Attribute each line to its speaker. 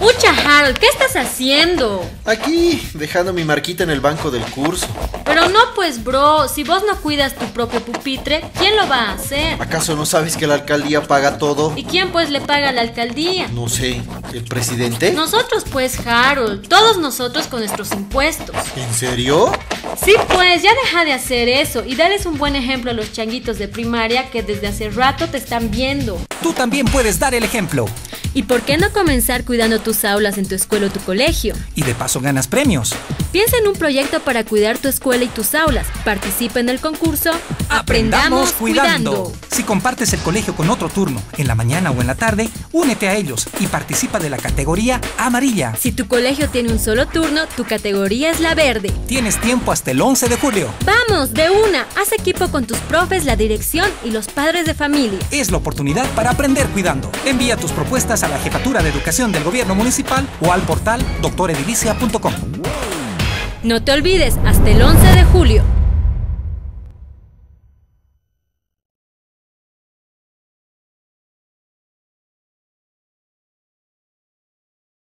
Speaker 1: Pucha, Harold, ¿qué estás haciendo?
Speaker 2: Aquí, dejando mi marquita en el banco del curso.
Speaker 1: Pero no pues, bro, si vos no cuidas tu propio pupitre, ¿quién lo va a hacer?
Speaker 2: ¿Acaso no sabes que la alcaldía paga todo?
Speaker 1: ¿Y quién pues le paga a la alcaldía?
Speaker 2: No sé, ¿el presidente?
Speaker 1: Nosotros pues, Harold, todos nosotros con nuestros impuestos.
Speaker 2: ¿En serio?
Speaker 1: Sí pues, ya deja de hacer eso y dales un buen ejemplo a los changuitos de primaria que desde hace rato te están viendo.
Speaker 3: Tú también puedes dar el ejemplo.
Speaker 1: ¿Y por qué no comenzar cuidando tus aulas en tu escuela o tu colegio?
Speaker 3: Y de paso ganas premios.
Speaker 1: Piensa en un proyecto para cuidar tu escuela y tus aulas. Participa en el concurso
Speaker 3: Aprendamos cuidando. Si compartes el colegio con otro turno, en la mañana o en la tarde, únete a ellos y participa de la categoría amarilla.
Speaker 1: Si tu colegio tiene un solo turno, tu categoría es la verde.
Speaker 3: Tienes tiempo hasta el 11 de julio.
Speaker 1: ¡Vamos, de una! Haz equipo con tus profes, la dirección y los padres de familia.
Speaker 3: Es la oportunidad para aprender cuidando. Envía tus propuestas a la Jefatura de Educación del Gobierno Municipal o al portal doctoredilicia.com.
Speaker 1: No te olvides, hasta el 11 de julio.